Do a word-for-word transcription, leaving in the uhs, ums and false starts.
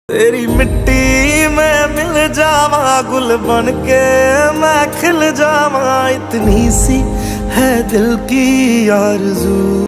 तेरी मिट्टी में मिल जावा, गुल बन के मैं खिल जावा, इतनी सी है दिल की आरज़ू।